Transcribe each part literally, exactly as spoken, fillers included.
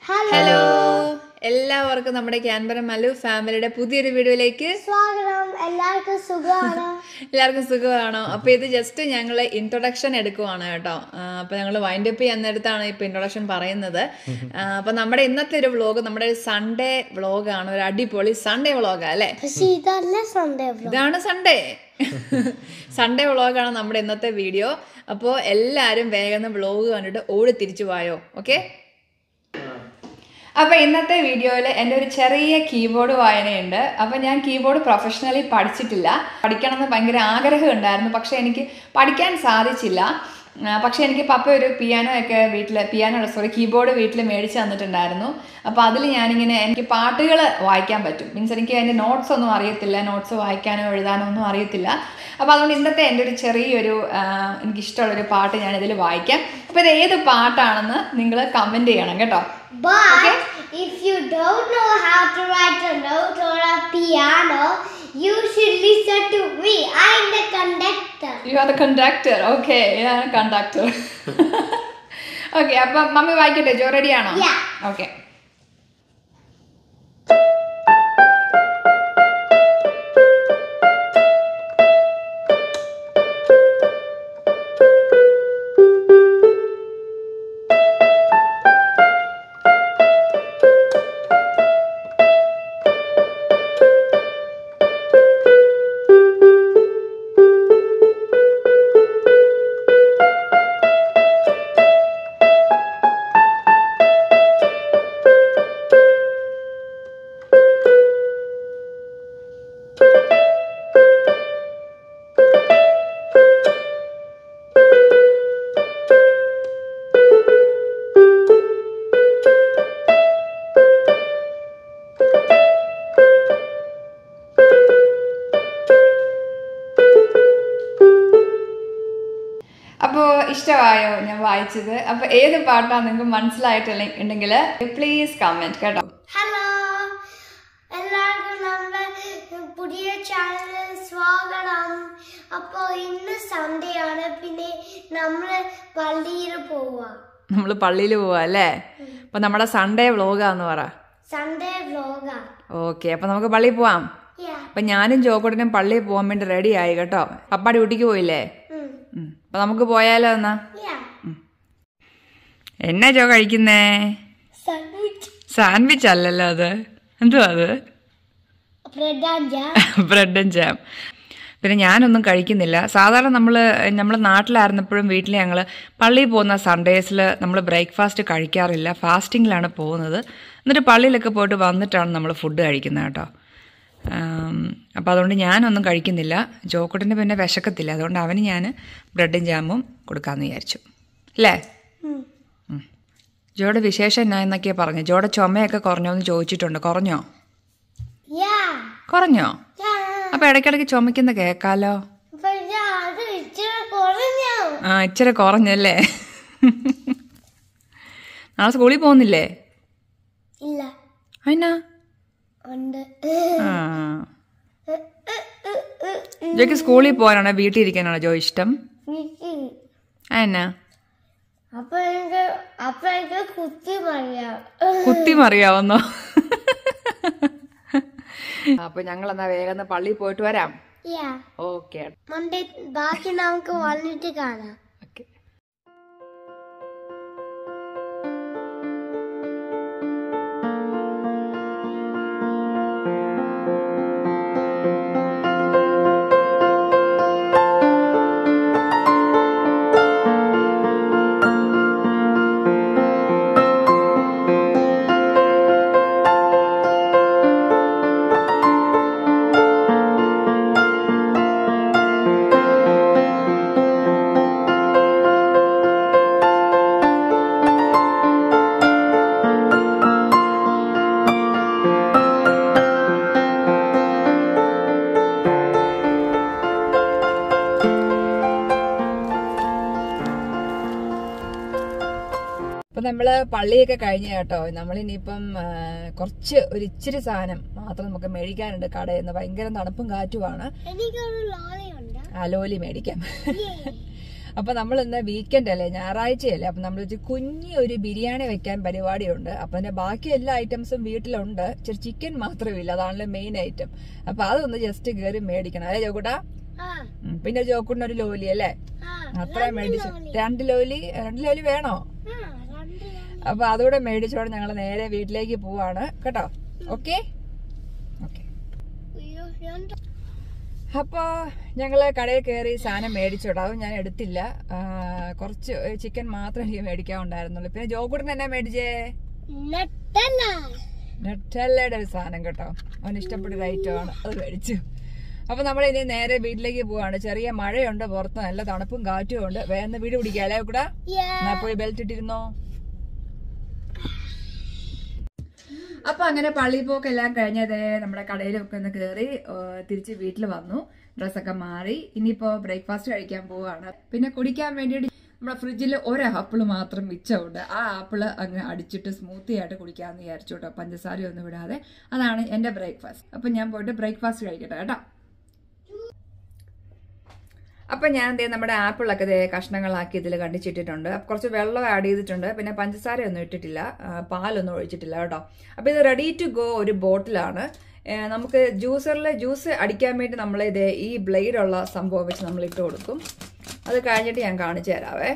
Hello എല്ലാവർക്കും നമ്മുടെ Canberra Mallu ഫാമിലിയുടെ പുതിയൊരു വീഡിയോയിലേക്ക് സ്വാഗതം. എല്ലാവർക്കും സുഖമാണോ? എല്ലാവർക്കും സുഖമാണോ? അപ്പോൾ ഇത് ജസ്റ്റ് ഞങ്ങൾ ഇൻട്രൊഡക്ഷൻ എടുക്കുവാണ് കേട്ടോ. അപ്പോൾ ഞങ്ങൾ വൈൻഡ് അപ്പ് ചെയ്യുന്നിടത്താണ് ഇപ്പോൾ ഇൻട്രൊഡക്ഷൻ പറയുന്നത്. അപ്പോൾ നമ്മുടെ ഇന്നത്തെ ഒരു വ്ളോഗ് നമ്മുടെ ഒരു സൺഡേ വ്ളോഗാണ്, ഒരു അടിപൊളി സൺഡേ വ്ളോഗാണ് അല്ലേ? പക്ഷേ ഇതല്ല സൺഡേ വ്ളോഗ്. ഇതാണ് സൺഡേ സൺഡേ വ്ളോഗാണ് നമ്മുടെ ഇന്നത്തെ വീഡിയോ. അപ്പോൾ എല്ലാവരും വേഗം വ്ളോഗ് കണ്ടിട്ട് ഓടി തിരിച്ചു പോയോ. ഓക്കെ, അപ്പോൾ ഇന്നത്തെ വീഡിയോയിൽ എൻ്റെ ഒരു ചെറിയ കീബോർഡ് വായനയുണ്ട്. അപ്പോൾ ഞാൻ കീബോർഡ് പ്രൊഫഷണലി പഠിച്ചിട്ടില്ല. പഠിക്കണമെന്ന് ഭയങ്കര ആഗ്രഹം ഉണ്ടായിരുന്നു, പക്ഷേ എനിക്ക് പഠിക്കാൻ സാധിച്ചില്ല. പക്ഷേ എനിക്ക് പപ്പ ഒരു പിയാനോ ഒക്കെ വീട്ടിൽ പിയാനോ സോറി കീബോർഡ് വീട്ടിൽ മേടിച്ച് തന്നിട്ടുണ്ടായിരുന്നു. അപ്പോൾ അതിൽ ഞാനിങ്ങനെ എനിക്ക് പാട്ടുകൾ വായിക്കാൻ പറ്റും. മീൻസ് എനിക്ക് അതിൻ്റെ നോട്ട്സ് ഒന്നും അറിയത്തില്ല, നോട്ട്സ് വായിക്കാനോ എഴുതാനോ ഒന്നും അറിയത്തില്ല. അപ്പോൾ അതുകൊണ്ട് ഇന്നത്തെ എൻ്റെ ഒരു ചെറിയൊരു എനിക്കിഷ്ടമുള്ളൊരു പാട്ട് ഞാനിതിൽ വായിക്കാം. അപ്പോൾ ഇത് ഏത് പാട്ടാണെന്ന് നിങ്ങൾ കമൻറ്റ് ചെയ്യണം കേട്ടോ. But if you don't know how to write a note or a piano, you should listen to me. I'm the conductor. You are the conductor. Okay, yeah, conductor. Okay, അപ്പോൾ മമ്മി വായിക്കട്ടെ? Jo ready ആണോ? Yeah. Okay. അപ്പോൾ ഇഷ്ടമായോ ഞാൻ വായിച്ചത്? അപ്പോൾ ഏത് പാട്ടാണ് നിങ്ങൾക്ക് മനസ്സിലായിട്ടുണ്ടെങ്കിൽ പ്ലീസ് കമൻറ്റ് കേട്ടോ. ഹലോ, എല്ലാവർക്കും നമ്മുടെ പുതിയ ചാനലിൽ സ്വാഗതം. അപ്പോൾ ഇന്ന് സൺഡേ ആണ്, പിന്നെ നമ്മൾ പള്ളിയിൽ പോവാ. നമ്മൾ പള്ളിയിൽ പോവാ അല്ലേ? അപ്പോൾ നമ്മുടെ സൺഡേ വ്ളോഗാന്ന് പറ. സൺഡേ വ്ളോഗാ. ഓക്കെ, അപ്പോൾ നമുക്ക് പള്ളിയിൽ പോവാം. അപ്പം ഞാനും ജോക്കോട്ടനും പള്ളിയിൽ പോകാൻ വേണ്ടി റെഡി ആയി കേട്ടോ. പപ്പ ഡ്യൂട്ടിക്ക് പോയില്ലേ? അപ്പൊ നമുക്ക് പോയാലോ എന്നാ? എന്നാ ജോ കഴിക്കുന്നേ? സാൻഡ്വിച്ച് അല്ലല്ലോ അത്. എന്തുവാ അത്? Bread and jam. പിന്നെ ഞാനൊന്നും കഴിക്കുന്നില്ല. സാധാരണ നമ്മൾ നമ്മൾ നാട്ടിലായിരുന്നപ്പോഴും വീട്ടിൽ ഞങ്ങൾ പള്ളിയിൽ പോകുന്ന സൺഡേസിൽ നമ്മൾ ബ്രേക്ക്ഫാസ്റ്റ് കഴിക്കാറില്ല, ഫാസ്റ്റിങ്ങിലാണ് പോകുന്നത്. എന്നിട്ട് പള്ളിയിലൊക്കെ പോയിട്ട് വന്നിട്ടാണ് നമ്മൾ ഫുഡ് കഴിക്കുന്നത് കേട്ടോ. അപ്പോൾ അതുകൊണ്ട് ഞാനൊന്നും കഴിക്കുന്നില്ല. ജോക്കോട്ടിന് പിന്നെ വിശക്കത്തില്ല, അതുകൊണ്ട് അവന് ഞാൻ ബ്രെഡും ജാമും കൊടുക്കാമെന്ന് വിചാരിച്ചു അല്ലേ? ജോയുടെ വിശേഷം എന്നാ എന്നൊക്കെയാ പറഞ്ഞു. ജോയുടെ ചുമയൊക്കെ കുറഞ്ഞോ എന്ന് ചോദിച്ചിട്ടുണ്ട്. കുറഞ്ഞോ? കുറഞ്ഞോ? അപ്പൊ ഇടയ്ക്കിടയ്ക്ക് ചുമക്കുന്ന കേക്കാലോ. ആ, ഇച്ചിരി കുറഞ്ഞല്ലേ? നാളെ സ്കൂളിൽ പോകുന്നില്ലേ? അതിനാ? ജോയ്ക്ക് സ്കൂളിൽ പോകാനാണോ വീട്ടിൽ ഇരിക്കാനാണോ ജോ ഇഷ്ടം? എന്നാ കുത്തി മറിയാവുന്നോ? അപ്പൊ ഞങ്ങൾ എന്നാ വേഗം പള്ളിയിൽ പോയിട്ട് വരാം. ഓക്കെ, ബാക്കി നമുക്ക് വന്നിട്ട് കാണാം. അപ്പൊ നമ്മള് പള്ളിയൊക്കെ കഴിഞ്ഞ കേട്ടോ. നമ്മളിനിയിപ്പം കുറച്ച് ഒരു ഇച്ചിരി സാധനം മാത്രം നമുക്ക് മേടിക്കാനുണ്ട് കടയിൽ നിന്ന്. ഭയങ്കര തണുപ്പും കാറ്റുമാണ്. ആ ലോലി മേടിക്കാം. അപ്പൊ നമ്മൾ ഇന്ന് വീക്കെൻഡ് അല്ലേ, ഞായറാഴ്ചയല്ലേ. അപ്പൊ നമ്മൾ കുഞ്ഞി ഒരു ബിരിയാണി വെക്കാൻ പരിപാടിയുണ്ട്. അപ്പൊ അതിന്റെ ബാക്കി എല്ലാ ഐറ്റംസും വീട്ടിലുണ്ട്, ചിക്കൻ മാത്രമില്ല, അതാണല്ലോ മെയിൻ ഐറ്റം. അപ്പൊ അതൊന്ന് ജസ്റ്റ് കയറി മേടിക്കണം അല്ലേ ജോക്കൂട്ടാ? പിന്നെ ജോക്കൂട്ടിന് ഒരു ലോലി അല്ലേ, അത്രയും മേടിച്ചു. രണ്ട് ലോലി രണ്ട് ലോലി വേണോ? അപ്പൊ അതുകൂടെ മേടിച്ചോടെ ഞങ്ങൾ നേരെ വീട്ടിലേക്ക് പോവാണ് കേട്ടോ. Okay okay. അപ്പൊ ഞങ്ങള് കടയിൽ കയറി സാധനം മേടിച്ചോട്ടോ. അതും ഞാൻ എടുത്തില്ല, കുറച്ച് ചിക്കൻ മാത്രം എനിക്ക് മേടിക്കാനുണ്ടായിരുന്നുള്ളൂ. പിന്നെ ജോക്കൂട്ടിന് എന്നാ മേടിച്ചേ? നെട്ടല്ലയുടെ ഒരു സാധനം കേട്ടോ, അവന് ഇഷ്ടപ്പെട്ടൊരു ഐറ്റമാണ്, അത് മേടിച്ചു. അപ്പൊ നമ്മൾ ഇനി നേരെ വീട്ടിലേക്ക് പോവാണ്. ചെറിയ മഴയുണ്ട് പുറത്ത്, നല്ല തണുപ്പും കാറ്റും ഉണ്ട്. വേഗം വീട് പിടിക്കാം അല്ലേ കൂടാ? എന്നാ പോയി ബെൽറ്റ് ഇട്ടിരുന്നോ. അപ്പൊ അങ്ങനെ പള്ളി പോക്കെല്ലാം കഴിഞ്ഞതേ നമ്മുടെ കടയിലൊക്കെ ഒന്ന് കയറി തിരിച്ച് വീട്ടിൽ വന്നു, ഡ്രസ്സൊക്കെ മാറി. ഇനിയിപ്പോ ബ്രേക്ക്ഫാസ്റ്റ് കഴിക്കാൻ പോവാണ്. പിന്നെ കുടിക്കാൻ വേണ്ടിയിട്ട് നമ്മുടെ ഫ്രിഡ്ജിൽ ഒരു ആപ്പിള് മാത്രം മിച്ചമുണ്ട്. ആ ആപ്പിള് അങ്ങ് അടിച്ചിട്ട് സ്മൂത്തി ആയിട്ട് കുടിക്കാമെന്ന് വിചാരിച്ചു കേട്ടോ, പഞ്ചസാരയൊന്നും വിടാതെ. അതാണ് എന്റെ ബ്രേക്ക്ഫാസ്റ്റ്. അപ്പൊ ഞാൻ പോയിട്ട് ബ്രേക്ക്ഫാസ്റ്റ് കഴിക്കട്ടെ കേട്ടോ. അപ്പൊ ഞാൻ ദേ നമ്മുടെ ആപ്പിളൊക്കെ ദേ കഷ്ണങ്ങളാക്കി ഇതിൽ കണ്ടിച്ചിട്ടിട്ടുണ്ട്. കുറച്ച് വെള്ളം ആഡ് ചെയ്തിട്ടുണ്ട്, പിന്നെ പഞ്ചസാരയൊന്നും ഇട്ടിട്ടില്ല, പാലൊന്നും ഒഴിച്ചിട്ടില്ല കേട്ടോ. അപ്പൊ ഇത് റെഡി ടു ഗോ ഒരു ബോട്ടിലാണ്. നമുക്ക് ജ്യൂസറിൽ ജ്യൂസ് അടിക്കാൻ വേണ്ടി നമ്മൾ ഇതേ ഈ ബ്ലേഡുള്ള സംഭവം വെച്ച് നമ്മൾ ഇട്ട് കൊടുക്കും. അത് കഴിഞ്ഞിട്ട് ഞാൻ കാണിച്ചു തരാവേ.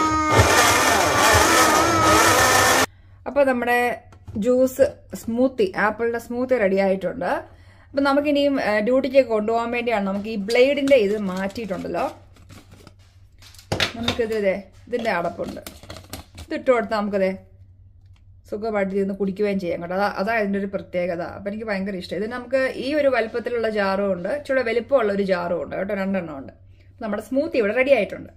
അപ്പൊ നമ്മുടെ ജ്യൂസ് സ്മൂത്തി, ആപ്പിളിന്റെ സ്മൂത്തി റെഡി ആയിട്ടുണ്ട്. അപ്പൊ നമുക്കിനിയും ഡ്യൂട്ടിക്ക് കൊണ്ടുപോകാൻ വേണ്ടിയാണ് നമുക്ക് ഈ ബ്ലേഡിന്റെ ഇത് മാറ്റിയിട്ടുണ്ടല്ലോ. നമുക്കിതിതേ ഇതിന്റെ അടപ്പുണ്ട്, ഇതിട്ട് കൊടുത്താൽ നമുക്കതേ സുഖമായിട്ട് ഇരുന്ന് കുടിക്കുകയും ചെയ്യാം കേട്ടോ. അതാ അതാ ഇതിന്റെ ഒരു പ്രത്യേകത. അപ്പൊ എനിക്ക് ഭയങ്കര ഇഷ്ടം. ഇത് നമുക്ക് ഈ ഒരു വലുപ്പത്തിലുള്ള ജാറും ഉണ്ട്, ഇച്ചിരി വലിപ്പമുള്ള ഒരു ജാറും ഉണ്ട് കേട്ടോ, രണ്ടെണ്ണം ഉണ്ട്. നമ്മുടെ സ്മൂത്തി ഇവിടെ റെഡി ആയിട്ടുണ്ട്.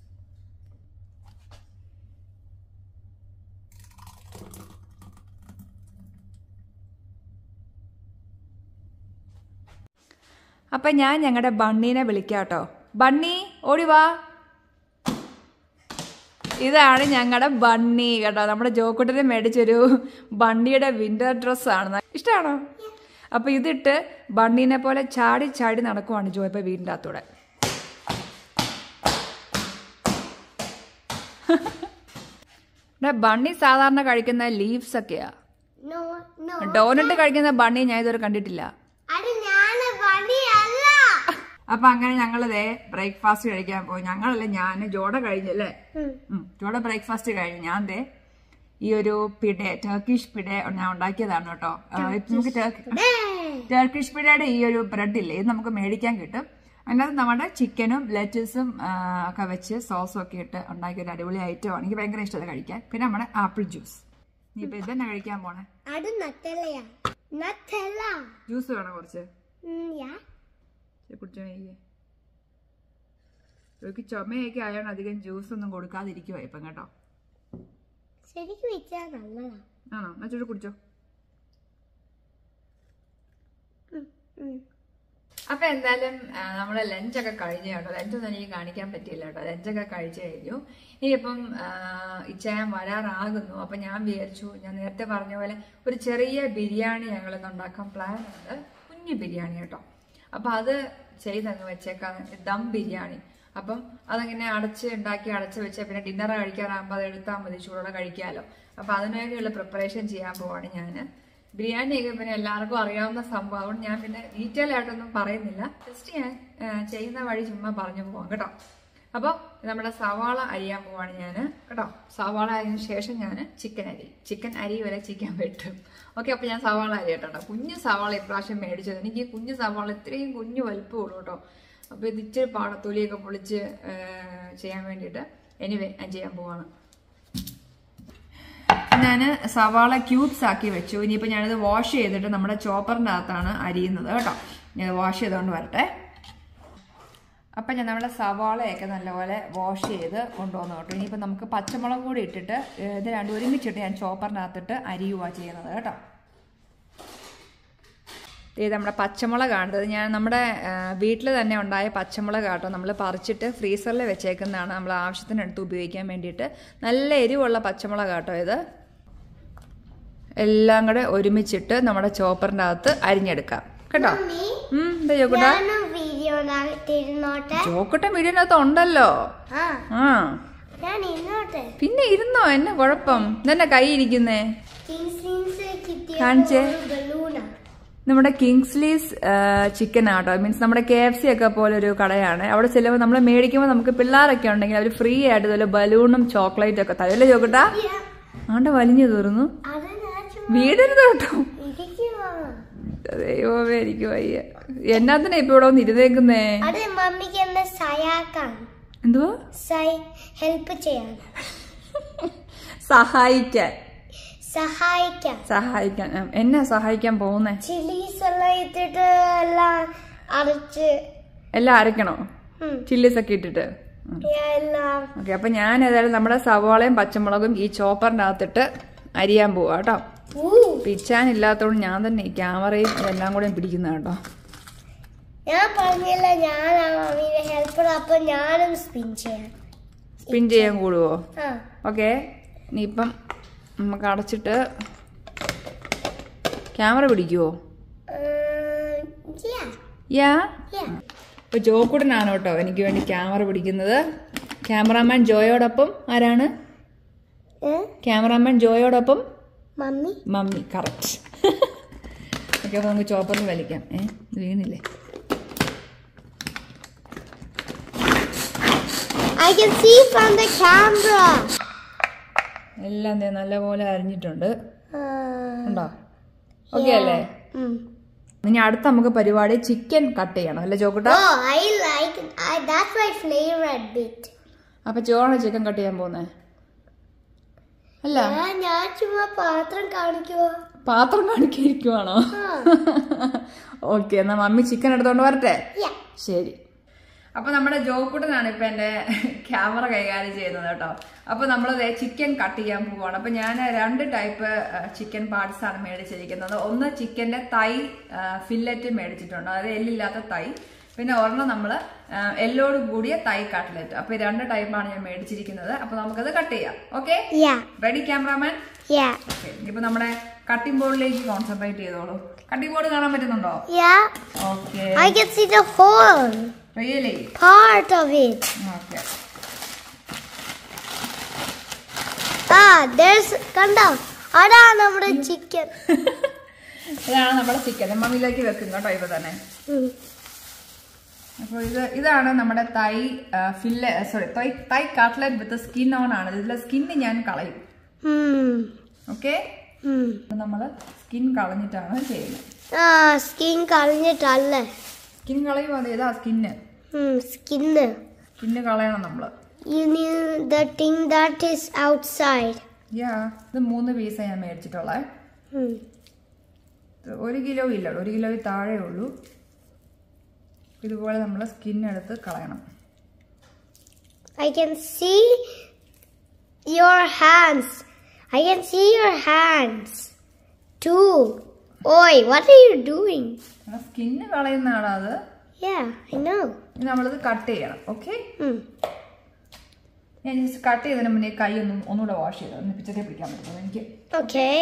അപ്പൊ ഞാൻ ഞങ്ങളുടെ ബണ്ണീനെ വിളിക്കാട്ടോ. ബണ്ണി ഓടി വാ. ഇതാണ് ഞങ്ങളുടെ ബണ്ണി കേട്ടോ. നമ്മുടെ ജോക്കുട്ടിനെ മേടിച്ചൊരു ബണ്ണിയുടെ വിന്റർ ഡ്രസ്സാണ്. ഇഷ്ടമാണോ? അപ്പൊ ഇതിട്ട് ബണ്ണീനെ പോലെ ചാടി ചാടി നടക്കുവാണ് ജോ ഇപ്പൊ വീടിൻ്റെ അകത്തൂടെ. ബണ്ണി സാധാരണ കഴിക്കുന്ന ലീവ്സ് ഒക്കെയാ. ഡോനട്ട് കഴിക്കുന്ന ബണ്ണി ഞാൻ ഇതുവരെ കണ്ടിട്ടില്ല. അപ്പൊ അങ്ങനെ ഞങ്ങളിതേ ബ്രേക്ക്ഫാസ്റ്റ് കഴിക്കാൻ പോയി. ഞങ്ങളല്ലേ, ഞാൻ ജോഡ കഴിഞ്ഞല്ലേ, ജോഡ ബ്രേക്ക്ഫാസ്റ്റ് കഴിഞ്ഞു. ഞാൻ ദേ ഈ ഒരു പിടെ, ടർക്കിഷ് പിടെ ഞാൻ ഉണ്ടാക്കിയതാണ് കേട്ടോ. നമുക്ക് ടർക്കിഷ് പിടയുടെ ഈ ഒരു ബ്രെഡ് ഇല്ലേ, ഇത് നമുക്ക് മേടിക്കാൻ കിട്ടും. അതിനകത്ത് നമ്മുടെ ചിക്കനും ലെറ്റസും ഒക്കെ വെച്ച് സോസും ഒക്കെ ഇട്ട് ഉണ്ടാക്കിയ ഒരു അടിപൊളി ഐറ്റമാണ്. എനിക്ക് ഭയങ്കര ഇഷ്ടമാണ് കഴിക്കാൻ. പിന്നെ നമ്മുടെ ആപ്പിൾ ജ്യൂസ്. നീ ഇപ്പൊ ഇതന്നെ കഴിക്കാൻ പോണേ? ജ്യൂസ് വേണോ കുറച്ച്? കുടിച്ചോ. എനിക്ക് ചുമയൊക്കെ ആയാണ് അധികം ജ്യൂസ് ഒന്നും കൊടുക്കാതിരിക്കുവാ ഇപ്പം കേട്ടോ. ആണോ? എന്നാ കുടിച്ചോ. അപ്പൊ എന്തായാലും നമ്മുടെ ലഞ്ചൊക്കെ കഴിഞ്ഞു കേട്ടോ. ലഞ്ചൊന്നും എനിക്ക് കാണിക്കാൻ പറ്റിയില്ല കേട്ടോ. ലഞ്ചൊക്കെ കഴിച്ചു കഴിഞ്ഞു. ഇനിയിപ്പം ഇച്ചായൻ വരാറാകുന്നു. അപ്പൊ ഞാൻ വിചാരിച്ചു, ഞാൻ നേരത്തെ പറഞ്ഞ പോലെ ഒരു ചെറിയ ബിരിയാണി ഞങ്ങളിന്ന് ഉണ്ടാക്കാൻ പ്ലാൻ ഉണ്ട്. കുഞ്ഞു ബിരിയാണി കേട്ടോ. അപ്പൊ അത് ചെയ്തങ്ങ് വെച്ചേക്കാം, ദം ബിരിയാണി. അപ്പം അതങ്ങനെ അടച്ച് ഉണ്ടാക്കി അടച്ച് വെച്ചാൽ പിന്നെ ഡിന്നർ കഴിക്കാറാകുമ്പോൾ അത് എടുത്താൽ മതി, ചൂടോടെ കഴിക്കാമല്ലോ. അപ്പൊ അതിനുവേണ്ടിയുള്ള പ്രിപ്പറേഷൻ ചെയ്യാൻ പോവാണ് ഞാൻ. ബിരിയാണിയൊക്കെ പിന്നെ എല്ലാവർക്കും അറിയാവുന്ന സംഭവം, അതുകൊണ്ട് ഞാൻ പിന്നെ ഡീറ്റെയിൽ ആയിട്ടൊന്നും പറയുന്നില്ല, ജസ്റ്റ് ഞാൻ ചെയ്യുന്ന വഴി ചുമ്മാ പറഞ്ഞു പോവാം കേട്ടോ. അപ്പോൾ നമ്മുടെ സവാള അരിയാൻ പോവാണ് ഞാൻ കേട്ടോ. സവാള അരിഞ്ഞ ശേഷം ഞാൻ ചിക്കൻ അരി ചിക്കൻ അരി വരെ ചിക്കൻ വെട്ടും. ഓക്കെ, അപ്പോൾ ഞാൻ സവാള അരിയട്ടോ. കുഞ്ഞു സവാള ഇപ്രാവശ്യം മേടിച്ചത്. എനിക്ക് ഈ കുഞ്ഞു സവാള ഇത്രയും കുഞ്ഞു വലുപ്പമുള്ളൂ കേട്ടോ. അപ്പോൾ ഇത് ഇച്ചിരി പാട തൊലിയൊക്കെ പൊളിച്ച് ചെയ്യാൻ വേണ്ടിയിട്ട് എനിവേ ഞാൻ ചെയ്യാൻ പോവാണ്. ഞാൻ സവാള ക്യൂബ്സ് ആക്കി വെച്ചു. ഇനിയിപ്പോൾ ഞാനിത് വാഷ് ചെയ്തിട്ട് നമ്മുടെ ചോപ്പറിൻ്റെ അകത്താണ് അരിയുന്നത് കേട്ടോ. ഞാൻ വാഷ് ചെയ്തുകൊണ്ട് വരട്ടെ. അപ്പം ഞാൻ നമ്മുടെ സവാളയൊക്കെ നല്ലപോലെ വാഷ് ചെയ്ത് കൊണ്ടുവന്നു കേട്ടോ. ഇനിയിപ്പോൾ നമുക്ക് പച്ചമുളക് കൂടി ഇട്ടിട്ട് ഇത് രണ്ടും ഒരുമിച്ചിട്ട് ഞാൻ ചോപ്പറിനകത്തിട്ട് അരിയുക ചെയ്യുന്നത് കേട്ടോ. ഇത് നമ്മുടെ പച്ചമുളകാണ്. ഞാൻ നമ്മുടെ വീട്ടിൽ തന്നെ ഉണ്ടായ പച്ചമുളക് കേട്ടോ. നമ്മൾ പറിച്ചിട്ട് ഫ്രീസറിൽ വെച്ചേക്കുന്നതാണ്, നമ്മൾ ആവശ്യത്തിനെടുത്ത് ഉപയോഗിക്കാൻ വേണ്ടിയിട്ട്. നല്ല എരിവുള്ള പച്ചമുളക് കേട്ടോ ഇത്. എല്ലാം കൂടെ ഒരുമിച്ചിട്ട് നമ്മുടെ ചോപ്പറിൻ്റെ അകത്ത് അരിഞ്ഞെടുക്കാം കേട്ടോ. ഉം എന്താ ചോക്കൂട്ടാ? വീഡിയോ ഇരുന്നോട്ടെ. ചോക്കുട്ടൻ വീഡിയോനകത്ത് ഉണ്ടല്ലോ. ആ ആ ഞാൻ ഇരുന്നോട്ടെ. പിന്നെ ഇരുന്നോ, എന്നെ കുഴപ്പം? ഇതെന്നെ കൈ ഇരിക്കുന്നേ, കാണിച്ചേ. നമ്മുടെ കിങ്സ്ലീസ് ചിക്കൻ ആട്ടോ. മീൻസ് നമ്മുടെ കെ എഫ് സി ഒക്കെ പോലെ ഒരു കടയാണ്. അവിടെ ചെല്ലുമ്പോൾ നമ്മൾ മേടിക്കുമ്പോൾ നമുക്ക് പിള്ളേരൊക്കെ ഉണ്ടെങ്കിൽ അവർ ഫ്രീ ആയിട്ട് ഇതുപോലെ ബലൂണും ചോക്ലേറ്റും ഒക്കെ തരുമല്ലേ ചോക്കട്ടാ? ആണ്ട വലിഞ്ഞു തീർന്നു വീടരുത് കേട്ടോ. ദൈവമേ എനിക്ക് വയ്യ. എന്നാത്തിനാ ഇപ്പൊ ഇവിടെ വന്ന് ഇരുന്നേക്കുന്നേ? എന്തുവാ? ഹെൽപ്പ് ചെയ്യാൻ, സഹായിക്കാൻ. സഹായിക്കാൻ സഹായിക്കാൻ എന്നെ സഹായിക്കാൻ പോകുന്നേ? ചില്ലീസ് എല്ലാം ഇട്ടിട്ട് എല്ലാം അരച്ച് എല്ലാം അരക്കണോ? ചില്ലീസ് ഒക്കെ ഇട്ടിട്ട്. ഓക്കെ, അപ്പൊ ഞാൻ ഏതായാലും നമ്മുടെ സവാളയും പച്ചമുളകും ഈ ചോപ്പറിന്റെ അകത്തിട്ട് അരിയാൻ പോവാ കേട്ടോ. പിച്ചാനില്ലാത്തോണ്ട് ഞാൻ തന്നെ ക്യാമറയും എല്ലാം കൂടെ പിടിക്കുന്ന കേട്ടോ. ഞാൻ പറഞ്ഞില്ല ഞാനാണ് മമ്മീന്റെ ഹെൽപ്പർ, അപ്പൊ ഞാനും സ്പിൻ ചെയ്യാൻ സ്പിൻ ചെയ്യാൻ കൂടുവോ? ഓക്കെ, ഇനിയിപ്പം നമുക്ക് അടച്ചിട്ട് ക്യാമറ പിടിക്കുവോ? യാ. ഇപ്പൊ ജോക്കുടനാണ് കേട്ടോ എനിക്ക് വേണ്ടി ക്യാമറ പിടിക്കുന്നത്. ക്യാമറാമാൻ ജോയോടൊപ്പം ആരാണ്? ക്യാമറാമാൻ ജോയോടൊപ്പം മമ്മി. Mummy, correct. ഓക്കെ, അപ്പൊ നമുക്ക് ചോപ്പറിൽ വലിക്കാം. ഏ വീണില്ലേ? I can see from the camera. എല്ലാം നല്ലപോലെ അരിഞ്ഞിട്ടുണ്ട്. ഉണ്ടോ? ഓക്കെ അല്ലേ? ഇനി അടുത്ത നമുക്ക് പരിപാടി ചിക്കൻ കട്ട് ചെയ്യണം അല്ലേ ചോക്കുട്ട? അപ്പൊ ചോറാണ് ചിക്കൻ കട്ട് ചെയ്യാൻ പോകുന്നേ? അല്ല, ഞാൻ ചുമ്മാ പാത്രം കാണിക്കുവോ? പാത്രം കാണിക്കായിരിക്കുവാണോ? ഓക്കെ, എന്നാ മമ്മി ചിക്കൻ എടുത്തോണ്ട് വരട്ടെ. ശരി. അപ്പൊ നമ്മുടെ ജോക്കുട്ടനാണ് ഇപ്പൊ എന്റെ ക്യാമറ കൈകാര്യം ചെയ്യുന്നത് കേട്ടോ. അപ്പൊ നമ്മളത് ചിക്കൻ കട്ട് ചെയ്യാൻ പോവാണ്. അപ്പൊ ഞാൻ രണ്ട് ടൈപ്പ് ചിക്കൻ പാർട്സ് ആണ് മേടിച്ചിരിക്കുന്നത്. ഒന്ന് ചിക്കന്റെ തൈ ഫില്ലറ്റ് മേടിച്ചിട്ടുണ്ട്, അതായത് എല്ലില്ലാത്ത തൈ. പിന്നെ ഒരെണ്ണം നമ്മള് എല്ലോട് കൂടിയ തൈ കട്ട്ലറ്റ്. അപ്പൊ രണ്ട് ടൈപ്പാണ് ഞാൻ മേടിച്ചിരിക്കുന്നത്. അപ്പൊ നമുക്കത് കട്ട് ചെയ്യാം. Okay, ready cameraman? ഇപ്പൊ നമ്മുടെ കട്ടിംഗ് ബോർഡിലേക്ക് കോൺസെൻട്രേറ്റ് ചെയ്തോളൂ. കട്ടിംഗ് ബോർഡ് കാണാൻ പറ്റുന്നുണ്ടോ? Okay, I can see the whole really part of it. Okay. Ah, there's kanda. Ada നമ്മുടെ ചിക്കൻ. ഇതാണ് നമ്മുടെ ചിക്കൻ. മമ്മിയിലേക്ക് വെക്കും കേട്ടോ ഇപ്പൊ തന്നെ. അപ്പൊ ഇത് ഇതാണ് നമ്മുടെ തൈ ഫില്ല സോറി തൈ തൈ കട്ട്ലറ്റ് വിത്ത് സ്കിൻ ഓൺ ആണ്. ഇതിലെ സ്കിന്ന് ഞാൻ കളയും. ഓക്കെ, നമ്മള് സ്കിൻ കളഞ്ഞിട്ടാണ് ചെയ്യുന്നത്. ആ സ്കിൻ കളഞ്ഞിട്ടല്ലേ? സ്കിൻ കളയും. അതെ, ഇതാ സ്കിന്ന്. സ്കിന്ന് സ്കിന്ന് കളയണം നമ്മള്. You need the thing that is outside. Yeah, ഇത് മൂന്ന് പീസാണ് ഞാൻ മേടിച്ചിട്ടുള്ളേ. ഒരു കിലോ ഇല്ല, ഒരു കിലോയിൽ താഴെ ഉള്ളൂ. ഇതുപോലെ നമ്മൾ സ്കിൻ എടുത്ത് കളയണം. I can see your hands. I can see your hands too. Oi, what are you doing? Skin കളയുന്നതാണ് അത്. Yeah, I know. ഇനി നമ്മളിത് കട്ട് ചെയ്യണം. ഓക്കെ, ഞാൻ ജസ്റ്റ് കട്ട് ചെയ്തതിന് മുന്നേ കൈ ഒന്നും ഒന്നുകൂടെ വാഷ് ചെയ്തോ. ഒന്ന് പിച്ചത്തെ പിടിക്കാൻ പറ്റുമോ എനിക്ക്? Okay.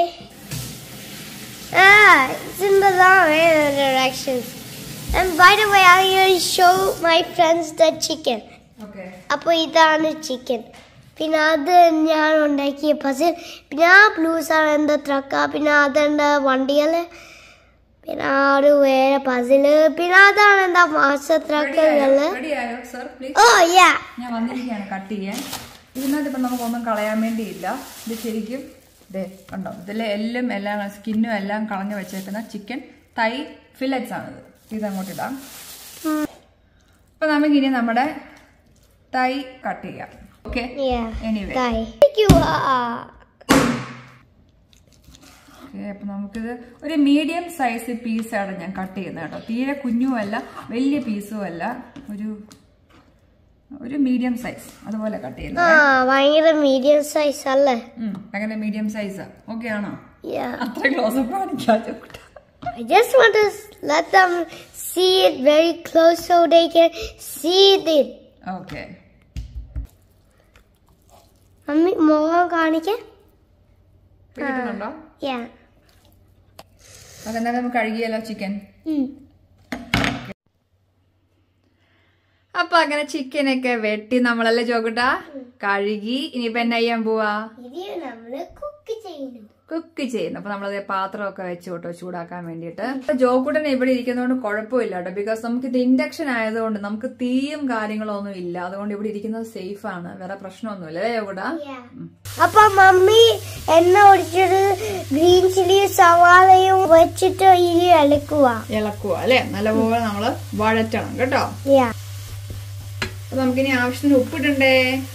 Ah, it's in the wrong directions. And by the way, I will show my friends the chicken. Okay. അപ്പോൾ ഇതാണ് ചിക്കൻ. പിന്നെ അത് ഞാൻ ഉണ്ടാക്കിയ പസിൽ. പിന്നെ ആ ബ്ലൂസാണ് എന്താ ട്രക്ക. പിന്നെ അതുണ്ട് വണ്ടികൾ. പിന്നെ ആ ഒരു വേറെ പസില്. പിന്നെ അതാണ് എന്താ മാസ്റ്റർ ട്രക്കുകള്. ഓ യാ, ഞാൻ വന്നിരിക്കുകയാണ് കട്ട് ചെയ്യാൻ. ഇതിനകത്ത് ഇപ്പം നമുക്കൊന്നും കളയാൻ വേണ്ടിയില്ല. ഇത് ശരിക്കും ഇതേ കണ്ടോ, ഇതിലെ എല്ലാം എല്ലാം സ്കിന്നും എല്ലാം കളഞ്ഞു വെച്ചേക്കുന്ന ചിക്കൻ തൈ ഫില്ലറ്റ്സ് ആണിത്. ഇതങ്ങോട്ട് ഇടാം. അപ്പൊ നമുക്കിനി നമ്മുടെ തൈ കട്ട് ചെയ്യാം. ഓക്കെ, എനിവേ അപ്പൊ നമുക്കിത് ഒരു മീഡിയം സൈസ് പീസാണ് ഞാൻ കട്ട് ചെയ്യുന്നത് കേട്ടോ. തീരെ കുഞ്ഞുമല്ല വലിയ പീസും അല്ല, ഒരു ഒരു മീഡിയം സൈസ് അതുപോലെ കട്ട് ചെയ്യുന്നത്. ഭയങ്കര മീഡിയം സൈസ് അല്ലേ? ഭയങ്കര മീഡിയം സൈസാ. ഓക്കെ ആണോ? അത്ര ക്ലോസ് അപ്പ് കാണിക്കാ. I just want to let them see it very close so they can see it. Okay. Mummy, മോഹം കാണിക്കേ. കിട്ടുന്നുണ്ടോ? Yeah. അതെന്താ നമുക്ക് കഴുകിയല്ലോ ചിക്കൻ. അപ്പൊ അങ്ങനെ ചിക്കനൊക്കെ വെട്ടി നമ്മളല്ലേ ചോക്കട്ടാ കഴുകി ഇനിയിപ്പൊ എന്നാ ചെയ്യാൻ പോവാ കുക്ക് ചെയ്യുന്നു. അപ്പൊ നമ്മളത് പാത്രമൊക്കെ വെച്ച് കേട്ടോ ചൂടാക്കാൻ വേണ്ടിട്ട്. ജോക്കുട്ടനെ ഇവിടെ ഇരിക്കുന്നതുകൊണ്ട് കുഴപ്പമില്ല കേട്ടോ, ബിക്കോസ് നമുക്ക് ഇത് ഇൻഡക്ഷൻ ആയതുകൊണ്ട് നമുക്ക് തീയും കാര്യങ്ങളോ ഒന്നും ഇല്ല, അതുകൊണ്ട് ഇവിടെ ഇരിക്കുന്നത് സേഫ് ആണ്, വേറെ പ്രശ്നമൊന്നുമില്ല അല്ലേ ജോക്കുട്ടാ. അപ്പൊ മമ്മി എണ്ണ ഒഴിച്ചത് ഗ്രീൻ ചില്ലി സവാളയും വെച്ചിട്ട് ഇനി ഇളക്കുക ഇളക്കുക അല്ലെ, നല്ലപോലെ നമ്മള് വഴറ്റണം കേട്ടോ. അപ്പൊ നമുക്കിനി ആവശ്യത്തിന് ഉപ്പിട്ടുണ്ടേ.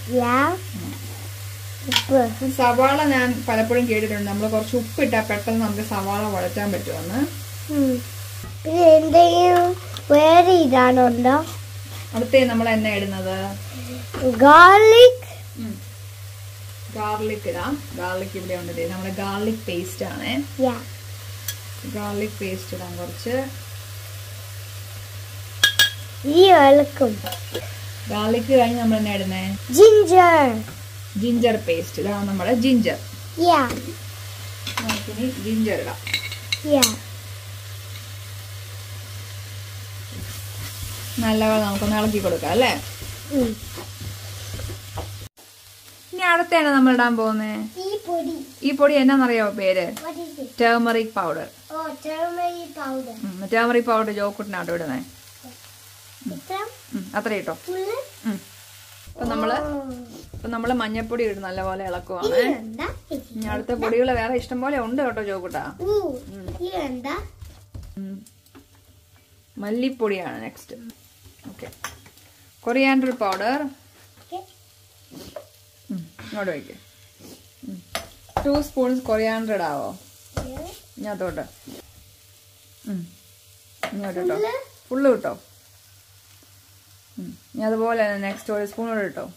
സവാള ഞാൻ പലപ്പോഴും കേട്ടിട്ടുണ്ട് നമ്മൾ കുറച്ച് ഉപ്പിട്ടാ പെട്ടെന്ന് നമുക്ക് സവാള വഴറ്റാൻ പറ്റുമെന്ന്. പിന്നെ എന്തെങ്കിലും വേറെ ഇടാനുണ്ടോ? അടുത്തേ നമ്മൾ എന്നാ ഇടുന്നത്? ഗാർലിക്. ഗാർലിക് ഇടാം. ഗാർലിക് ഇവിടെ ഉണ്ട്, നമ്മുടെ ഗാർലിക് പേസ്റ്റ് ആണ്. ഗാർലിക് പേസ്റ്റ് ഇടാം കുറച്ച്. ഈ ഇളക്കും. ഗാർലിക് കഴിഞ്ഞ് നമ്മൾ എന്നാ ഇടുന്നേ? ജിഞ്ചർ. ജിഞ്ചർ പേസ്റ്റ് ഇതാണ് നമ്മുടെ ജിഞ്ചർ. നമുക്കിനി ജിഞ്ചർ ഇടാം. നല്ലപോലെ നമുക്കൊന്ന് ഇളക്കി കൊടുക്കാം അല്ലേ. ഇനി അടുത്താണ് നമ്മൾ ഇടാൻ പോകുന്നേ ഈ പൊടി എന്നാന്നറിയാമോ പേര്? Turmeric powder. ടേമറിക് പൗഡർ ജോക്കുട്ടിനാട്ടോ ഇടുന്നേ. അത്ര ഇട്ടോ. അപ്പൊ നമ്മള് ഇപ്പൊ നമ്മള് മഞ്ഞപ്പൊടി ഇടും, നല്ലപോലെ ഇളക്കുവാണ്. ഇനി അടുത്ത പൊടികള് വേറെ ഇഷ്ടം പോലെ ഉണ്ട് കേട്ടോ ജോക്കുട്ടാ. മല്ലിപ്പൊടിയാണ് നെക്സ്റ്റ്. ഓക്കെ, കൊറിയാൻഡർ പൗഡർ ഇങ്ങോട്ട് വയ്ക്ക്. ടു സ്പൂൺസ് കൊറിയാൻഡർ ഇടാവോ ഇങ്ങോട്ടോട്ട്? ഇങ്ങോട്ട് കേട്ടോ, ഫുള്ള് കിട്ടോ. ഇനി അതുപോലെ നെക്സ്റ്റ് ഒരു സ്പൂൺ കൂടെ ഇട്ടോ.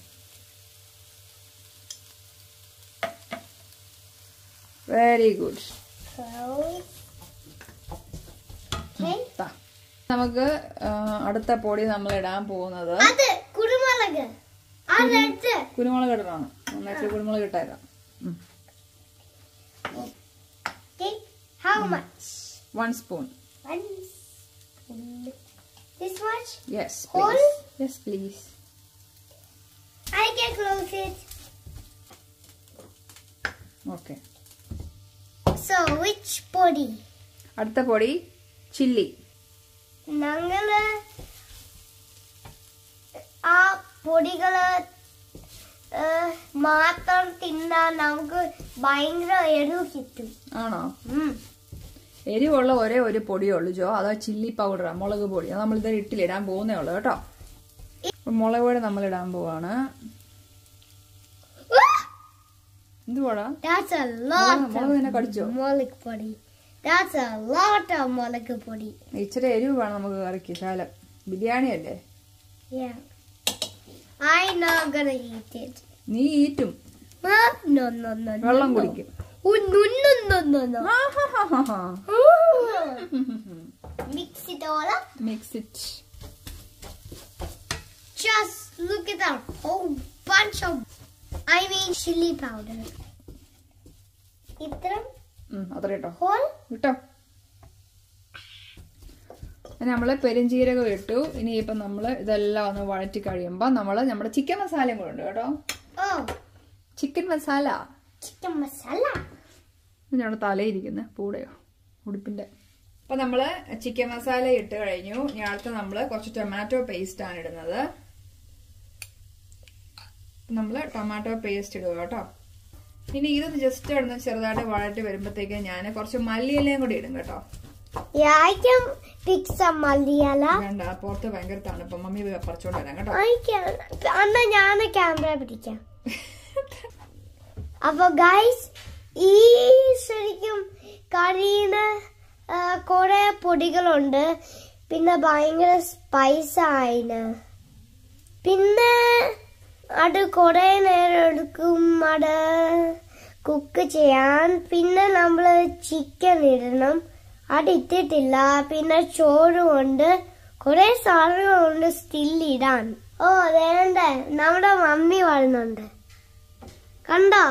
Very good. നമുക്ക് അടുത്ത പൊടി നമ്മൾ ഇടാൻ പോകുന്നത് കുരുമുളക്. കുരുമുളക് ഇടണം. നന്നായിട്ട് കുരുമുളക് ഇട്ടേക്കാം. One spoon. This much? Yes, please. Whole? Yes, please. I can close it. Okay. So, which body? അടുത്ത പൊടി ചില്ലി. ഞങ്ങള് ആ പൊടികള് മാത്രം തിന്നാൻ നമുക്ക് ഭയങ്കര എരിവ് കിട്ടും. ആണോ? എരിവുള്ള ഒരേ ഒരു പൊടിയേ ഉള്ളൂ ജോ, അതോ ചില്ലി പൗഡറാ, മുളക് പൊടി. അത് നമ്മൾ ഇതൊരു ഇട്ടിലിടാൻ പോകുന്നേ ഉള്ളു കേട്ടോ. മുളക് പൊടി നമ്മൾ ഇടാൻ പോവാണ്. എന്തുവാടാ? മുളക് തന്നെ കടിച്ചോ? മുളക് പൊടി. That's a lot of മുളക് പൊടി. ഇച്ചിരി എരിവ് വേണം നമുക്ക് കറിക്ക്, ശാലം ബിരിയാണി അല്ലേ. Yeah. I'm not gonna eat it. നീ ഈറ്റും. No, no, no. വെള്ളം കുടിക്കും. Oh, no, no, no, no, no. Mix it all up. Mix it. Just look at that whole bunch of, I mean, chili powder. Itram? അത്ര ഇട്ടോ. Whole? ഇട്ടോ. നമ്മള് പെരുംജീരകം ഇട്ടു. ഇനി ഇപ്പൊ നമ്മള് ഇതെല്ലാം ഒന്ന് വഴറ്റി കഴിയുമ്പോ നമ്മള് നമ്മുടെ ചിക്കൻ മസാലയും കൂടെ ഉണ്ട് കേട്ടോ. ചിക്കൻ മസാല. ചിക്കൻ മസാല. ഞങ്ങളുടെ തലയിരിക്കുന്ന പൂടയോ ഉടുപ്പിന്റെ. അപ്പൊ നമ്മള് ചിക്കൻ മസാല ഇട്ട് കഴിഞ്ഞു. ഇനി അടുത്ത് നമ്മള് കുറച്ച് ടൊമാറ്റോ പേസ്റ്റ് ആണ് ഇടുന്നത്. നമ്മള് ടൊമാറ്റോ പേസ്റ്റ് ഇടുക കേട്ടോ. ഇനി ഇതൊന്ന് ജസ്റ്റ് ഇടുന്ന ചെറുതായിട്ട് വഴറ്റി വരുമ്പോഴത്തേക്ക് ഞാൻ കുറച്ച് മല്ലിയിലയും കൂടി ഇടും കേട്ടോ. വേണ്ട, പുറത്ത് ഭയങ്കര തണുപ്പ്. മമ്മി പറിച്ചോണ്ട് വരാം കേട്ടോ. ഞാൻ ക്യാമറ പിടിക്കാം. അപ്പൊ ഗൈസ്, ഈ ശരിക്കും കറിയുടെ കുറെ പൊടികളുണ്ട്, പിന്നെ ഭയങ്കര സ്പൈസ് ആയിന്, പിന്നെ അത് കുറെ നേരം എടുക്കും അത് കുക്ക് ചെയ്യാൻ. പിന്നെ നമ്മള് ചിക്കൻ ഇടണം, അത് ഇട്ടിട്ടില്ല. പിന്നെ ചോറുമുണ്ട്, കുറെ സാധനങ്ങളുണ്ട് സ്റ്റിൽ ഇടാൻ. ഓ വേണ്ട, നമ്മുടെ മമ്മി വരുന്നുണ്ട്, കണ്ടോ?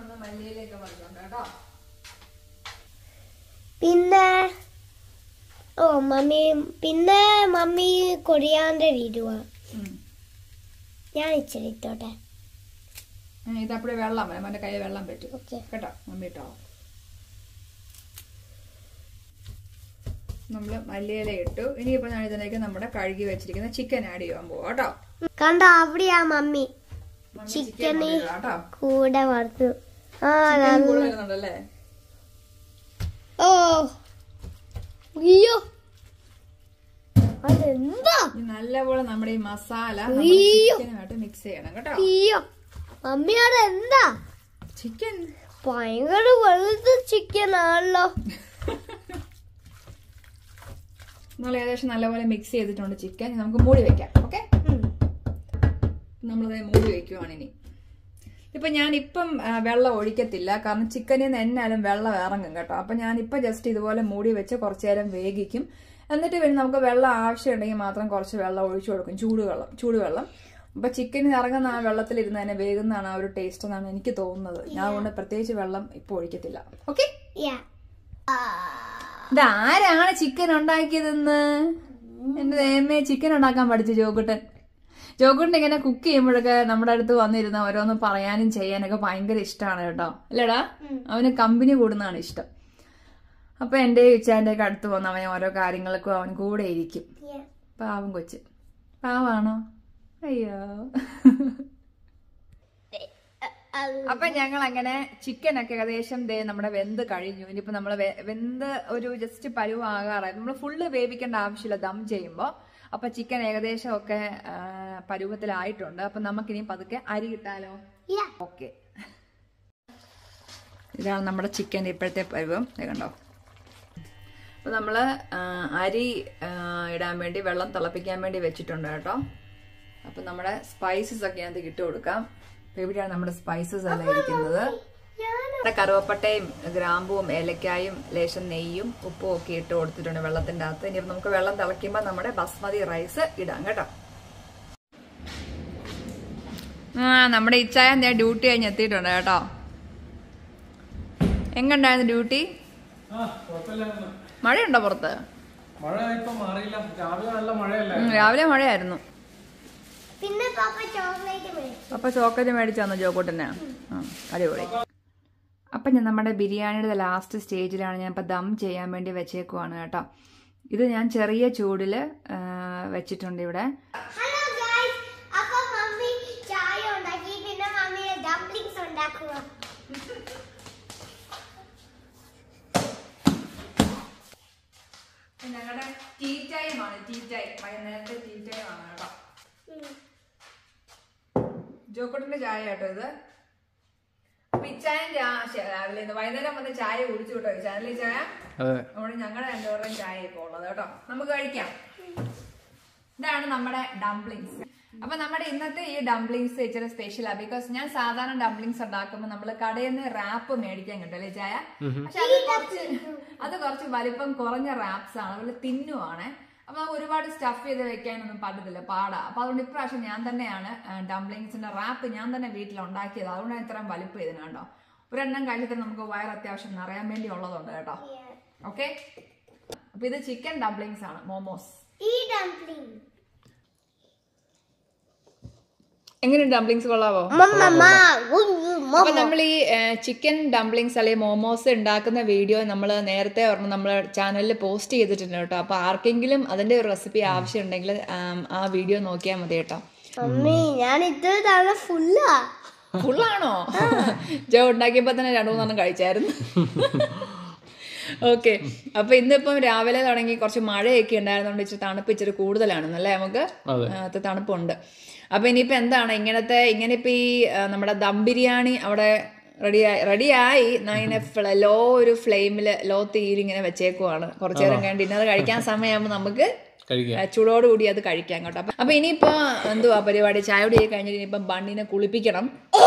പിന്നെ ഓ മമ്മി പിന്നെ മമ്മി കൊറിയാണ്ടർ ഇടുക ഞാൻ ഇച്ചിരി ഇട്ടോട്ടെ ഇതപ്പോഴേ വെള്ളം എൻ്റെ കയ്യിൽ വെള്ളം പറ്റും ഓക്കെ കേട്ടോ മമ്മി ഇട്ടോ നമ്മള് മല്ലിയില ഇട്ടു ഇനിയിപ്പോ ഞാൻ ഇതിലേക്ക് നമ്മുടെ കഴുകി വെച്ചിരിക്കുന്ന ചിക്കൻ ആഡ് ചെയ്യാൻ പോവാ കേട്ടോ കണ്ടോ അവിടെയാ മമ്മി ചിക്കന് കൂടെ വറുത്തു ആ വരുന്നുണ്ടല്ലേ ഓ അയ്യോ അതെന്താ നല്ലപോലെ നമ്മുടെ ഈ മസാല ചിക്കനുമായിട്ട് മിക്സ് ചെയ്യണം കേട്ടോ അയ്യോ മമ്മി അതെന്താ ചിക്കൻ ഭയങ്കര വലുത് ചിക്കൻ ആണല്ലോ നമ്മൾ ഏകദേശം നല്ലപോലെ മിക്സ് ചെയ്തിട്ടുണ്ട് ചിക്കൻ നമുക്ക് മൂടി വെക്കാം ഓക്കെ നമ്മളത് മൂടി വെക്കുവാണ് ഇനി ഇപ്പൊ ഞാൻ ഇപ്പം വെള്ളം ഒഴിക്കത്തില്ല കാരണം ചിക്കനിൽ നിന്ന് എന്നാലും വെള്ളം ഇറങ്ങും കേട്ടോ അപ്പൊ ഞാൻ ഇപ്പൊ ജസ്റ്റ് ഇതുപോലെ മൂടി വെച്ച് കുറച്ചു നേരം വേവിക്കും എന്നിട്ട് പിന്നെ നമുക്ക് വെള്ളം ആവശ്യമുണ്ടെങ്കിൽ മാത്രം കുറച്ച് വെള്ളം ഒഴിച്ചു കൊടുക്കും ചൂടുവെള്ളം ചൂടുവെള്ളം അപ്പൊ ചിക്കനിൽ ഇറങ്ങുന്ന ആ വെള്ളത്തിലിരുന്ന് തന്നെ വേകുന്നതാണ് ആ ഒരു ടേസ്റ്റ് എന്നാണ് എനിക്ക് തോന്നുന്നത് ഞാൻ അതുകൊണ്ട് പ്രത്യേകിച്ച് വെള്ളം ഇപ്പൊ ഒഴിക്കത്തില്ല ഓക്കെ ഇതാരാണ് ചിക്കൻ ഉണ്ടാക്കിയതെന്ന് എന്റെ ദേമേ ചിക്കൻ ഉണ്ടാക്കാൻ പഠിച്ചു ജോക്കുട്ടൻ ജോക്കുട്ടൻ ഇങ്ങനെ കുക്ക് ചെയ്യുമ്പോഴൊക്കെ നമ്മുടെ അടുത്ത് വന്നിരുന്ന ഓരോന്ന് പറയാനും ചെയ്യാനൊക്കെ ഭയങ്കര ഇഷ്ടമാണ് കേട്ടോ അല്ലേടാ അവന് കമ്പനി കൂടുന്നതാണ് ഇഷ്ടം അപ്പൊ എന്റെ ഉച്ചാന്റെ ഒക്കെ അടുത്ത് വന്ന് അവൻ ഓരോ കാര്യങ്ങൾക്കും അവൻ കൂടെ ഇരിക്കും പാവം കൊച്ച് പാവാണോ അയ്യോ അപ്പൊ ഞങ്ങൾ അങ്ങനെ ചിക്കൻ ഒക്കെ ഏകദേശം ദേ നമ്മുടെ വെന്ത് കഴിഞ്ഞു ഇനിയിപ്പോ നമ്മള് വെന്ത് ഒരു ജസ്റ്റ് പരുവാകാറായി നമ്മള് ഫുള്ള് വേവിക്കേണ്ട ആവശ്യമില്ല ദം ചെയ്യുമ്പോ അപ്പൊ ചിക്കൻ ഏകദേശം ഒക്കെ പരുവത്തിലായിട്ടുണ്ട് അപ്പൊ നമുക്കിനി പതുക്കെ അരി ഇട്ടാലോ ഓക്കെ ഇതാണ് നമ്മുടെ ചിക്കൻ്റെ ഇപ്പോഴത്തെ പരുവം കണ്ടോ അപ്പൊ നമ്മള് അരി ഇടാൻ വേണ്ടി വെള്ളം തിളപ്പിക്കാൻ വേണ്ടി വെച്ചിട്ടുണ്ട് കേട്ടോ അപ്പൊ നമ്മുടെ സ്പൈസസ് ഒക്കെ അതിനകത്ത് ഇട്ട് കൊടുക്കാം അപ്പൊ ഇവിടെയാണ് നമ്മുടെ സ്പൈസസ് എല്ലാം ഇരിക്കുന്നത് കറുവപ്പട്ടയും ഗ്രാമ്പുവും ഏലക്കായും ലേശം നെയ്യും ഉപ്പും ഒക്കെ ഇട്ട് കൊടുത്തിട്ടുണ്ട് വെള്ളത്തിന്റെ അകത്ത് ഇനി നമുക്ക് വെള്ളം തിളയ്ക്കുമ്പോൾ നമ്മുടെ ബസ്മതി റൈസ് ഇടാം കേട്ടോ ആ നമ്മുടെ ഇച്ചായ എന്താ ഡ്യൂട്ടി കഴിഞ്ഞ് എത്തിയിട്ടുണ്ട് കേട്ടോ എങ്ങുണ്ടായിരുന്നു ഡ്യൂട്ടി മഴയുണ്ടോ പുറത്ത് രാവിലെ മഴയായിരുന്നു പിന്നെ പപ്പ ചോക്ലേറ്റ് മേടിച്ചു തന്നു ജോക്കൂട്ടനെ അടിപൊളി അപ്പൊ ഞാൻ നമ്മുടെ ബിരിയാണിയുടെ ലാസ്റ്റ് സ്റ്റേജിലാണ് ഞാൻ ഇപ്പൊ ദം ചെയ്യാൻ വേണ്ടി വെച്ചേക്കുവാണ് കേട്ടോ ഇത് ഞാൻ ചെറിയ ചൂടില് വെച്ചിട്ടുണ്ട് ഇവിടെ ഞങ്ങളുടെ ടീ ടൈമാണ് ടീ ടൈം വൈകുന്നേരത്തെ ടീ ടൈമാണ് കേട്ടോ ജോക്കോട്ടിന്റെ ചായ കേട്ടോ ഇത് അപ്പൊ ഇച്ചായൻ രാവിലെ വൈകുന്നേരം വന്ന് ചായ കുടിച്ചു കേട്ടോ ചാനലിൽ ചായ അവിടെ ഞങ്ങളുടെ രണ്ടുപേരുടെയും ചായ ഇപ്പൊ ഉള്ളത് കേട്ടോ നമുക്ക് കഴിക്കാം ഇതാണ് നമ്മുടെ ഡംപ്ലിങ്സ് അപ്പൊ നമ്മുടെ ഇന്നത്തെ ഈ ഡംപ്ലിങ്സ് ഇച്ചിരി സ്പെഷ്യലാണ് ബിക്കോസ് ഞാൻ സാധാരണ ഡംപ്ലിങ്സ് ഉണ്ടാക്കുമ്പോൾ നമ്മള് കടയിൽ നിന്ന് റാപ്പ് മേടിക്കാൻ കിട്ടല്ലേ ചായ പക്ഷെ അത് കുറച്ച് അത് കുറച്ച് വലിപ്പം കുറഞ്ഞ റാപ്സ് ആണ് അതുപോലെ തിന്നുവാണ് അപ്പൊ നമുക്ക് ഒരുപാട് സ്റ്റഫ് ചെയ്ത് വെക്കാനൊന്നും പറ്റത്തില്ല പാടാ അപ്പൊ അതുകൊണ്ട് ഇപ്രാവശ്യം ഞാൻ തന്നെയാണ് ഡംപ്ലിങ്സിന്റെ റാപ്പ് ഞാൻ തന്നെ വീട്ടിൽ ഉണ്ടാക്കിയത് അതുകൊണ്ടാണ് ഇത്രയും വലിപ്പം ഇതിന് കേട്ടോ ഒരെണ്ണം കഴിച്ചിട്ട് നമുക്ക് വയർ അത്യാവശ്യം നിറയാൻ വേണ്ടി ഉള്ളതുണ്ട് കേട്ടോ ഓക്കെ അപ്പൊ ഇത് ചിക്കൻ ഡംപ്ലിങ്സ് ആണ് മോമോസ് എങ്ങനെയുണ്ട് ഡംപ്ലിങ്സ് കൊള്ളാവോ അപ്പൊ നമ്മൾ ഈ ചിക്കൻ ഡംപ്ലിങ്സ് അല്ലെങ്കിൽ മോമോസ് ഉണ്ടാക്കുന്ന വീഡിയോ നമ്മൾ നേരത്തെ ഒരെണ്ണം നമ്മൾ ചാനലിൽ പോസ്റ്റ് ചെയ്തിട്ടുണ്ട് കേട്ടോ അപ്പൊ ആർക്കെങ്കിലും അതിന്റെ ഒരു റെസിപ്പി ആവശ്യം ഉണ്ടെങ്കിൽ ആ വീഡിയോ നോക്കിയാൽ മതി കേട്ടോ ഞാൻ ഇത്ര ഫുള്ളാ ഫുള്ളാണോ ജോ ഉണ്ടാക്കിയപ്പോ തന്നെ രണ്ടു മൂന്നെണ്ണം കഴിച്ചായിരുന്നു ഓക്കെ അപ്പൊ ഇന്നിപ്പം രാവിലെ തുടങ്ങി കുറച്ച് മഴയൊക്കെ ഉണ്ടായിരുന്നോണ്ട് ഇച്ചിരി തണുപ്പ് ഇച്ചിരി കൂടുതലാണെന്നല്ലേ നമുക്ക് തണുപ്പുണ്ട് അപ്പൊ ഇനിയിപ്പോ എന്താണ് ഇങ്ങനത്തെ ഇങ്ങനെ ഇപ്പൊ ഈ നമ്മുടെ ദം ബിരിയാണി അവിടെ റെഡിയായി റെഡിയായി ഇങ്ങനെ ലോ ഒരു ഫ്ലെയിമില് ലോ തീയിൽ ഇങ്ങനെ വെച്ചേക്കുവാണ് കുറച്ചു നേരം കഴിഞ്ഞ് ഇന്നത് കഴിക്കാൻ സമയമാകുമ്പോൾ നമുക്ക് ചൂടോടുകൂടി അത് കഴിക്കാം കേട്ടോ അപ്പൊ ഇനിയിപ്പോ എന്തുവാ പരിപാടി ചായ കുടി കഴിഞ്ഞിട്ട് ഇനിയിപ്പം ബണ്ണിനെ കുളിപ്പിക്കണം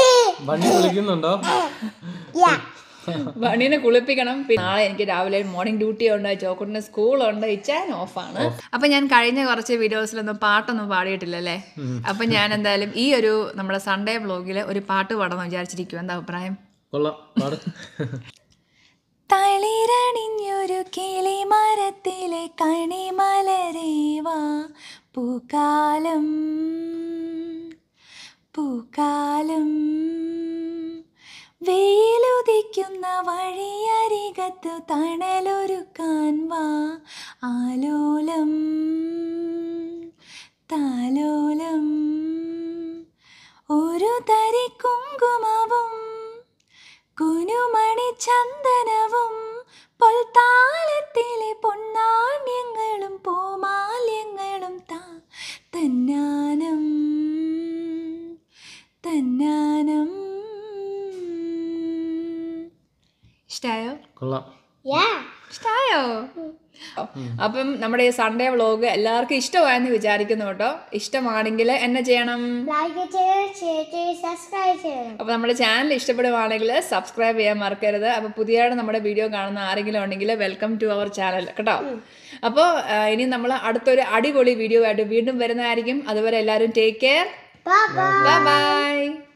ബണ്ണിനെ കുളിപ്പിക്കണം പിന്നെ നാളെ എനിക്ക് രാവിലെ മോർണിംഗ് ഡ്യൂട്ടി ഉണ്ട് ചോക്കൂട്ടിന് സ്കൂളുണ്ട് ഇച്ചാൻ ഓഫാണ് അപ്പൊ ഞാൻ കഴിഞ്ഞ കുറച്ച് വീഡിയോസിലൊന്നും പാട്ടൊന്നും പാടിയിട്ടില്ലല്ലേ അപ്പൊ ഞാൻ എന്തായാലും ഈ ഒരു നമ്മുടെ സൺഡേ വ്ലോഗില് ഒരു പാട്ട് പാടാന്ന് വിചാരിച്ചിരിക്കും എന്താ അഭിപ്രായം കൊള്ളാം തളിരണിഞ്ഞൊരു കിളിമരത്തിൻ പൂക്കാലത്തിലെ കണിമലരേവാ പൂക്കാലം പൂക്കാലം വെയിലുദിക്കുന്ന വഴിയരികത്തു തണലൊരുക്കാൻ വാ ആലോലം താലോലം ഒരു തരി കുങ്കുമവും കുനുമണി ചന്ദനവും പൊൽത്താലത്തിലെ പൊന്നാണ്യങ്ങളും പൂമാല്യങ്ങളും താ തന്നാനം തന്നാനം. ഇഷ്ടായോ? കൊള്ളാം. ഇഷ്ടായോ? അപ്പം നമ്മുടെ ഈ സൺഡേ വ്ളോഗ് എല്ലാവർക്കും ഇഷ്ടമായെന്ന് വിചാരിക്കുന്നു കേട്ടോ. ഇഷ്ടമാണെങ്കിൽ എന്നെ ചെയ്യണം? ലൈക്ക് ചെയ്യണം, ഷെയർ ചെയ്യണം, സബ്സ്ക്രൈബ് ചെയ്യണം. അപ്പോൾ നമ്മുടെ ചാനൽ ഇഷ്ടപ്പെടുവാണെങ്കിൽ സബ്സ്ക്രൈബ് ചെയ്യാൻ മറക്കരുത്. അപ്പോൾ പുതിയതായിട്ട് നമ്മുടെ വീഡിയോ കാണുന്ന ആരെങ്കിലും ഉണ്ടെങ്കിൽ വെൽക്കം ടു അവർ ചാനൽ കേട്ടോ. അപ്പോൾ ഇനി നമ്മൾ അടുത്തൊരു അടിപൊളി വീഡിയോ ആയിട്ട് വീണ്ടും വരുന്നതായിരിക്കും. അതുവരെ എല്ലാവരും take care. Bye bye. Bye by.